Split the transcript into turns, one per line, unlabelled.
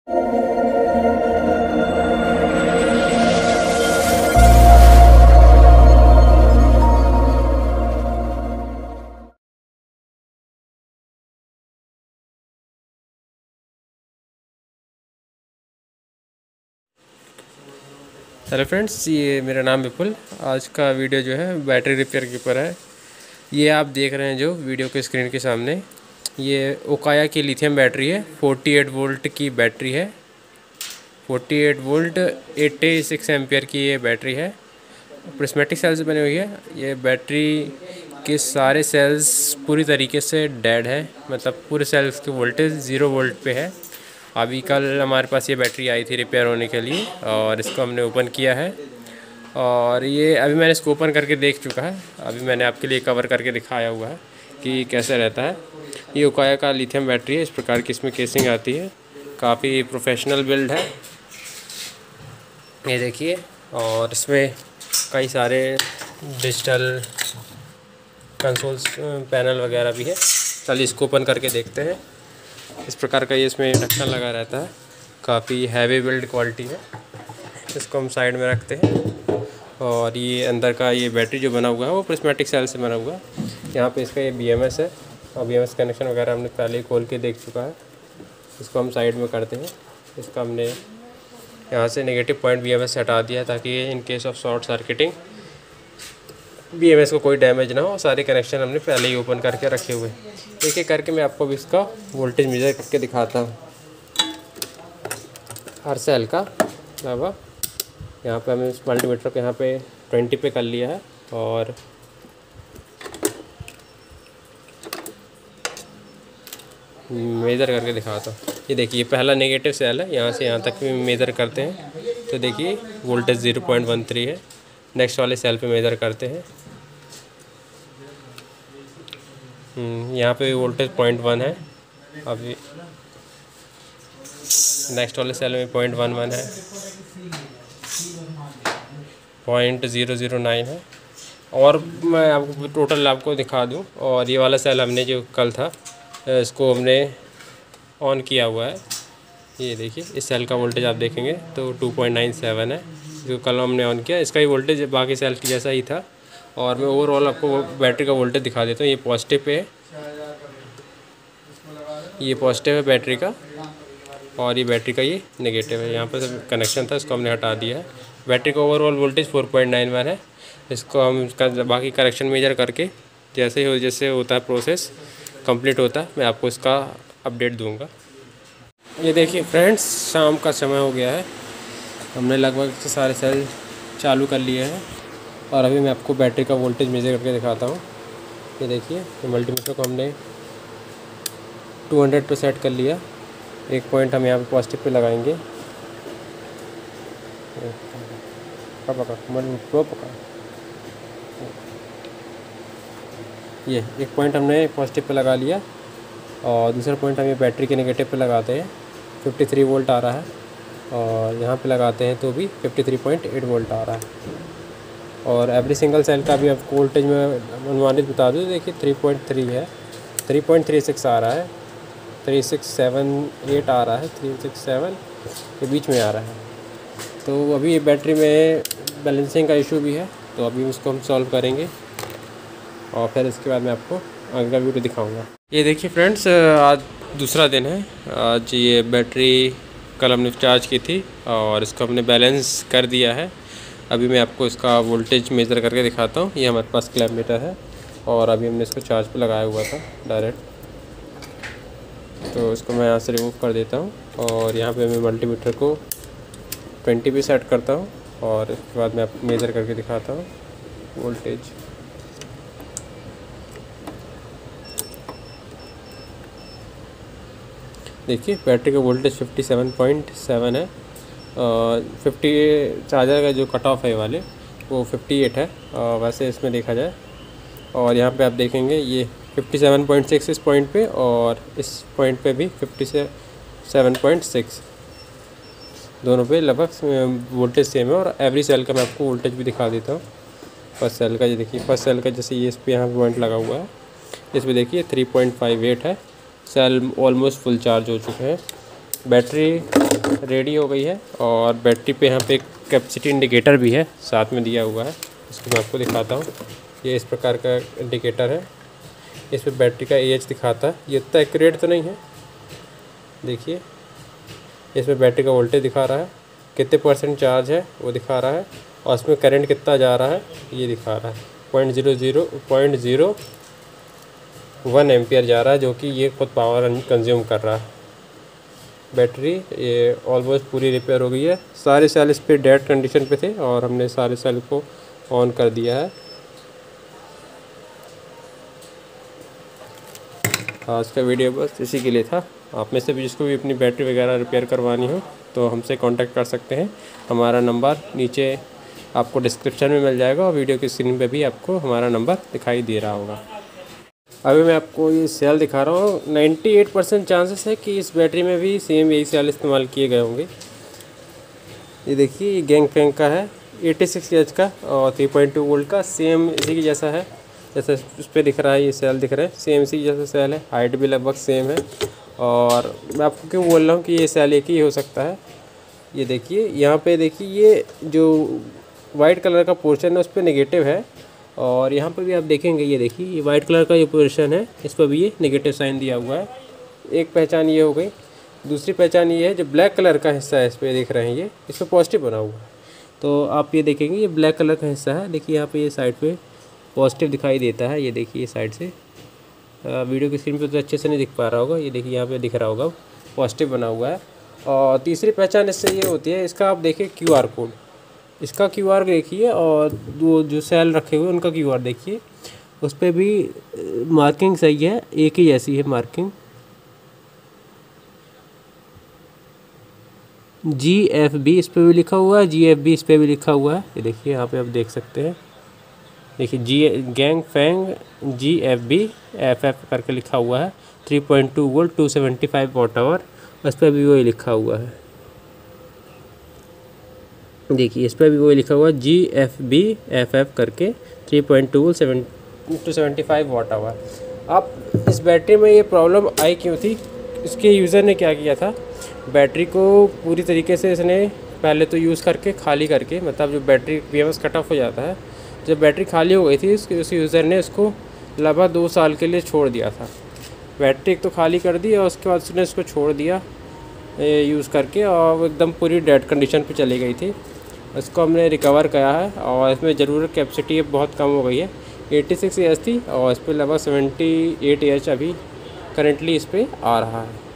Hello friends, ये मेरा नाम विपुल। आज का वीडियो जो है बैटरी रिपेयर के ऊपर है। ये आप देख रहे हैं जो वीडियो के स्क्रीन के सामने, ये ओकाया की लिथियम बैटरी है। 48 वोल्ट की बैटरी है। 48 वोल्ट 86 एम्पियर की ये बैटरी है। प्रिस्मेटिक सेल से बनी हुई है। ये बैटरी के सारे सेल्स पूरी तरीके से डेड है, मतलब पूरे सेल्स की वोल्टेज 0 वोल्ट पे है। अभी कल हमारे पास ये बैटरी आई थी रिपेयर होने के लिए और इसको हमने ओपन किया है। और ये अभी मैंने इसको ओपन करके देख चुका है। अभी मैंने आपके लिए कवर करके दिखाया हुआ है कि कैसे रहता है। ये ओकाया का लिथियम बैटरी है। इस प्रकार की इसमें केसिंग आती है। काफ़ी प्रोफेशनल बिल्ड है, ये देखिए। और इसमें कई सारे डिजिटल कंसोल्स पैनल वगैरह भी है। चलिए इसको ओपन करके देखते हैं। इस प्रकार का ये इसमें ढक्कन लगा रहता है। काफ़ी हैवी बिल्ड क्वालिटी है। इसको हम साइड में रखते हैं। और ये अंदर का ये बैटरी जो बना हुआ है वो प्रिस्मेटिक सेल से बना हुआ है। यहाँ पे इसका ये BMS है और BMS कनेक्शन वगैरह हमने पहले ही खोल के देख चुका है। इसको हम साइड में करते हैं। इसका हमने यहाँ से नेगेटिव पॉइंट BMS से हटा दिया ताकि in case of short circuiting BMS को कोई डैमेज ना हो। सारे कनेक्शन हमने पहले ही ओपन करके रखे हुए। एक एक करके मैं आपको भी इसका वोल्टेज मेजर करके दिखाता हूँ हर सेल का। अब यहाँ पे हमने इस मल्टीमीटर को यहाँ पे 20 पे कर लिया है और मेज़र करके दिखाता हूँ। ये देखिए पहला नेगेटिव सेल है, यहाँ से यहाँ तक भी मेज़र करते हैं तो देखिए वोल्टेज 0.13 है। नेक्स्ट वाले सेल पे मेज़र करते हैं, यहाँ पे वोल्टेज 0.1 है। अभी नेक्स्ट वाले सेल में 0.11 है, 0.009 है। और मैं आपको टोटल आपको दिखा दूं। और ये वाला सेल हमने जो कल था इसको हमने ऑन किया हुआ है। ये देखिए इस सेल का वोल्टेज आप देखेंगे तो 2.97 है, जो कल हमने ऑन किया। इसका ही वोल्टेज बाकी सेल की जैसा ही था। और मैं ओवरऑल आपको बैटरी का वोल्टेज दिखा देता हूँ। ये पॉजिटिव पे है, ये पॉजिटिव है बैटरी का और ये बैटरी का ये नेगेटिव है। यहाँ पर कनेक्शन था, इसको हमने हटा दिया है। बैटरी का ओवरऑल वोल्टेज 4.91 है। इसको हम इसका बाकी करेक्शन मेजर करके जैसे होता है प्रोसेस कंप्लीट होता है, मैं आपको इसका अपडेट दूंगा। ये देखिए फ्रेंड्स, शाम का समय हो गया है। हमने लगभग सारे सेल चालू कर लिए हैं और अभी मैं आपको बैटरी का वोल्टेज मेजर करके दिखाता हूँ। ये देखिए मल्टीमीटर को हमने 200 पे सेट कर लिया। एक पॉइंट हम यहाँ पे पॉजिटिव पे लगाएंगे। ये एक पॉइंट हमने पॉजिटिव पे लगा लिया और दूसरा पॉइंट हम ये बैटरी के नेगेटिव पे लगाते हैं। 53 वोल्ट आ रहा है और यहाँ पे लगाते हैं तो भी 53.8 वोल्ट आ रहा है। और एवरी सिंगल सेल का भी आपको वोल्टेज में अनुमानित बता दूँ। देखिए 3.3 है, 3.36 आ रहा है, 3678 आ रहा है, 367 के बीच में आ रहा है। तो अभी ये बैटरी में बैलेंसिंग का इशू भी है, तो अभी उसको हम सॉल्व करेंगे और फिर इसके बाद मैं आपको आगे का वीडियो दिखाऊंगा। ये देखिए फ्रेंड्स, आज दूसरा दिन है। आज ये बैटरी कल हमने चार्ज की थी और इसको हमने बैलेंस कर दिया है। अभी मैं आपको इसका वोल्टेज मेज़र करके दिखाता हूँ। ये हमारे पास क्लैम्प मीटर है और अभी हमने इसको चार्ज पे लगाया हुआ था डायरेक्ट। तो इसको मैं यहाँ से रिमूव कर देता हूँ और यहाँ पे मैं मल्टीमीटर को 20 पे सेट करता हूँ और इसके बाद मैं आपको मेज़र करके दिखाता हूँ वोल्टेज। देखिए बैटरी का वोल्टेज 57.7 है। 50 चार्जर का जो कट ऑफ है वाले वो 58 है वैसे इसमें देखा जाए। और यहाँ पे आप देखेंगे ये 57.6 इस पॉइंट पे और इस पॉइंट पे भी 57.6, दोनों पे लगभग वोल्टेज सेम है। और एवरी सेल का मैं आपको वोल्टेज भी दिखा देता हूँ। फर्स्ट सेल का ये देखिए, फर्स्ट सेल का जैसे ये इस पर यहाँ पॉइंट लगा हुआ है, इस पर देखिए 3.58 है। सेल ऑलमोस्ट फुल चार्ज हो चुके हैं बैटरी रेडी हो गई है और बैटरी पे यहाँ पे एक कैपेसिटी इंडिकेटर भी है साथ में दिया हुआ है। इसको मैं आपको दिखाता हूँ। ये इस प्रकार का इंडिकेटर है, इस पर बैटरी का AH दिखाता है। ये इतना एक्यूरेट तो नहीं है, देखिए इसमें बैटरी का वोल्टेज दिखा रहा है, कितने % चार्ज है वो दिखा रहा है, और इसमें करंट कितना जा रहा है ये दिखा रहा है। 0.01 एम्पियर जा रहा है, जो कि ये खुद पावर कंज्यूम कर रहा है। बैटरी ये ऑलमोस्ट पूरी रिपेयर हो गई है। सारे सेल इस पर डेड कंडीशन पे थे और हमने सारे सेल को ऑन कर दिया है। आज का वीडियो बस इसी के लिए था। आप में से भी जिसको भी अपनी बैटरी वगैरह रिपेयर करवानी हो तो हमसे कांटेक्ट कर सकते हैं। हमारा नंबर नीचे आपको डिस्क्रिप्शन में मिल जाएगा और वीडियो की स्क्रीन पे भी आपको हमारा नंबर दिखाई दे रहा होगा। अभी मैं आपको ये सेल दिखा रहा हूँ। 98% चांसेस है कि इस बैटरी में भी सेम यही सेल इस्तेमाल किए गए होंगे। ये देखिए ये गैंग फैंग का है, 86 Hz का और 3.2 वोल्ट का, सेम इसी की जैसा है जैसे उस पर दिख रहा है। ये सेल दिख रहा है सेम इसी जैसा सेल है, हाइट भी लगभग सेम है। और मैं आपको क्यों बोल रहा हूँ कि ये सेल एक ही हो सकता है। ये देखिए यहाँ पे देखिए ये जो वाइट कलर का पोर्शन है उस पर नेगेटिव है, और यहाँ पर भी आप देखेंगे ये देखिए ये वाइट कलर का ये पोर्शन है, इस पर भी ये नेगेटिव साइन दिया हुआ है। एक पहचान ये हो गई। दूसरी पहचान ये है जो ब्लैक कलर का हिस्सा है इस पर देख रहे हैं ये इस पर पॉजिटिव बना हुआ है। तो आप ये देखेंगे ये ब्लैक कलर का हिस्सा है, देखिए यहाँ पे ये साइड पे पॉजिटिव दिखाई देता है। ये देखिए साइड से वीडियो की स्क्रीन पे तो अच्छे से नहीं दिख पा रहा होगा, ये देखिए यहाँ पे दिख रहा होगा पॉजिटिव बना हुआ है। और तीसरी पहचान इससे ये होती है, इसका आप देखिए QR कोड, इसका QR देखिए, और वो जो सेल रखे हुए उनका QR देखिए, उस पर भी मार्किंग सही है, एक ही जैसी है मार्किंग। GFB इस पर भी लिखा हुआ है, GFB इस पर भी लिखा हुआ है। ये देखिए यहाँ पे आप देख सकते हैं, देखिए गैंग फैंग GFB FF करके लिखा हुआ है। 3.2 वोल्ट 275 वाट आवर, उस पर भी वही लिखा हुआ है। देखिए इस पर भी वही लिखा हुआ है GFB FF करके 3.2 वोल्ट 275 वाट आवर। अब इस बैटरी में ये प्रॉब्लम आई क्यों थी, इसके यूज़र ने क्या किया था, बैटरी को पूरी तरीके से इसने पहले तो यूज़ करके खाली करके, मतलब जो बैटरी BMS कट ऑफ हो जाता है, जब बैटरी खाली हो गई थी उस यूज़र ने इसको लगभग 2 साल के लिए छोड़ दिया था। बैटरी एक तो खाली कर दी और उसके बाद उसने इसको छोड़ दिया यूज़ करके, और एकदम पूरी डेड कंडीशन पे चली गई थी। इसको हमने रिकवर किया है और इसमें ज़रूरत कैपेसिटी बहुत कम हो गई है। 86 AH थी और इस पर लगभग 78 AH अभी करंटली इस पर आ रहा है।